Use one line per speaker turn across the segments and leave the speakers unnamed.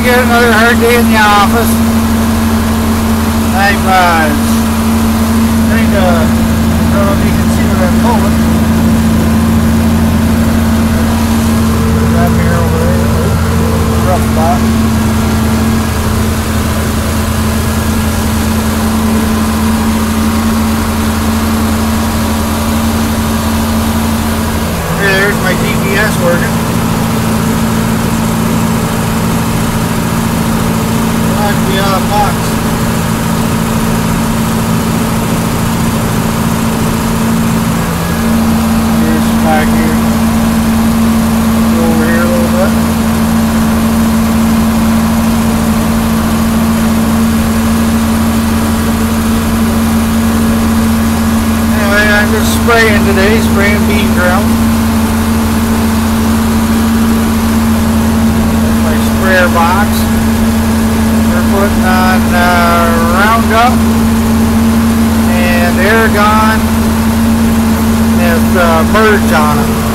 get another hard day in the office. I'm trying to, I don't know if you can see what I'm pulling. That mirror over there, rough spot. There's my GPS working. Like the box. Here's back here. Go over here a little bit. Anyway, I'm just spraying today, spraying bean ground. That's my sprayer box. Putting on Roundup and Aragon with birds on it.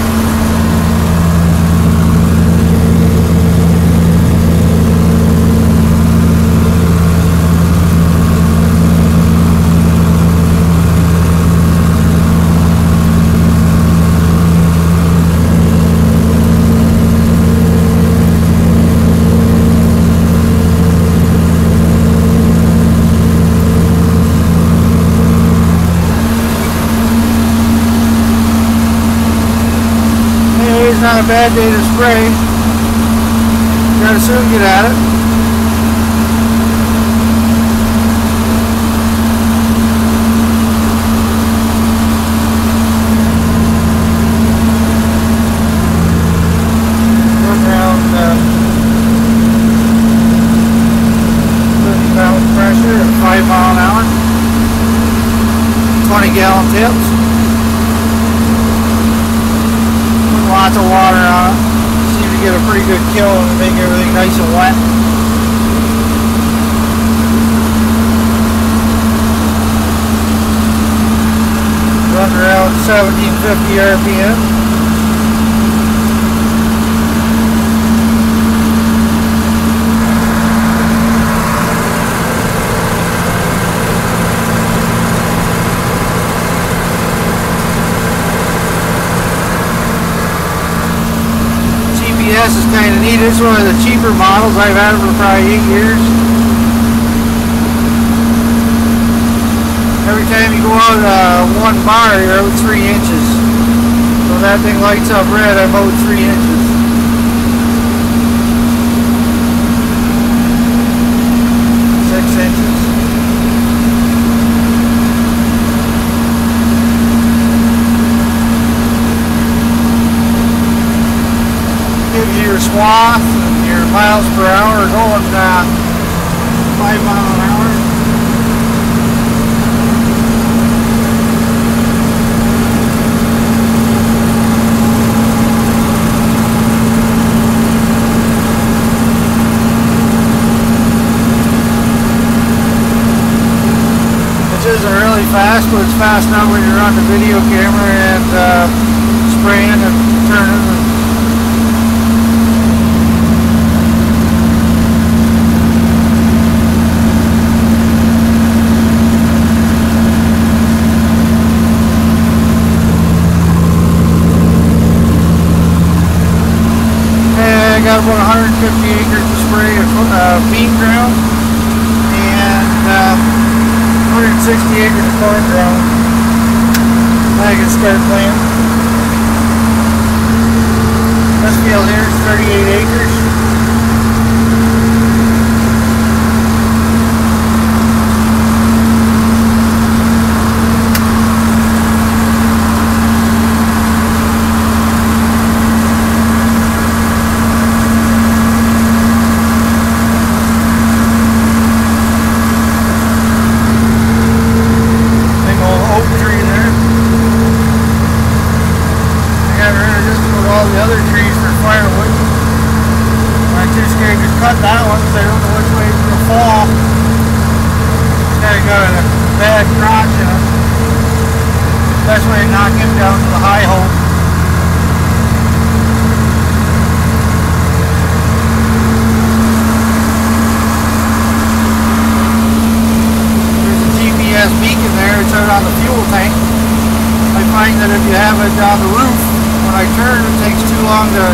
Not a bad day to spray. Gotta soon get at it. Run around 30 pound pressure at 5 mile an hour. 20 gallon tips. Lots of water on it. Seem to get a pretty good kill and make everything nice and wet. Run around 1750 RPM. This is kind of neat. This is one of the cheaper models. I've had it for probably 8 years. Every time you go out one bar, you're out 3 inches. So that thing lights up red, I'm out 3 inches. Your swath and your miles per hour going 5 miles an hour. Which isn't really fast, but it's fast enough when you're on the video camera and spraying and turning. I got about 150 acres to spray of bean ground and 160 acres of corn ground. I can start planting. This field here is 38 acres. All the other trees for firewood. I'm too scared to cut that one because I don't know which way it's going to fall. It's got a bad crotch in it. Best way to knock him down to the high hole.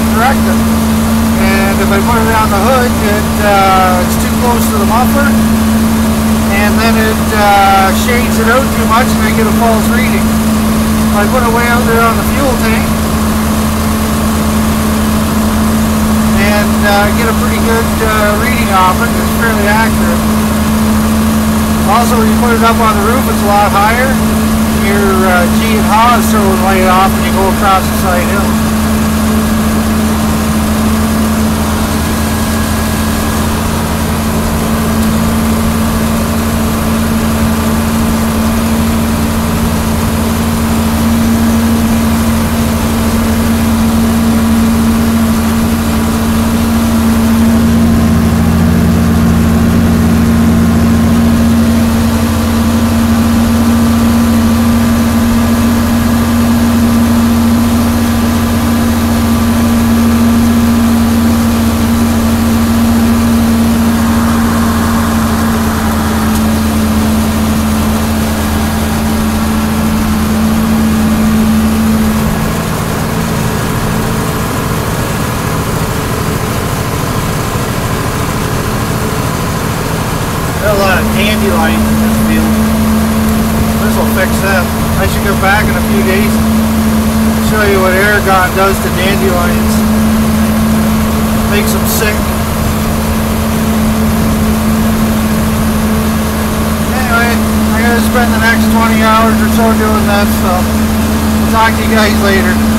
correct it. And if I put it on the hood, it's too close to the muffler, and then it shades it out too much and I get a false reading. If I put it way out there on the fuel tank and get a pretty good reading off it, it's fairly accurate. Also, when you put it up on the roof, it's a lot higher. Your G and Haw is throwing light off when you go across the side hill. A lot of dandelions in this field. This will fix that. I should go back in a few days and show you what Aragon does to dandelions. Makes them sick. Anyway, I'm going to spend the next 20 hours or so doing that, so talk to you guys later.